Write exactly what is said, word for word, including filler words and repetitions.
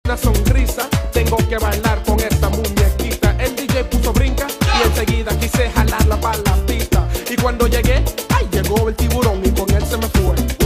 una sonrisa. Tengo que bailar con esta muñequita. El D J puso brinca y enseguida quise jalarla para la pista. Y cuando llegué, ay, llegó el tiburón y con él se me fue.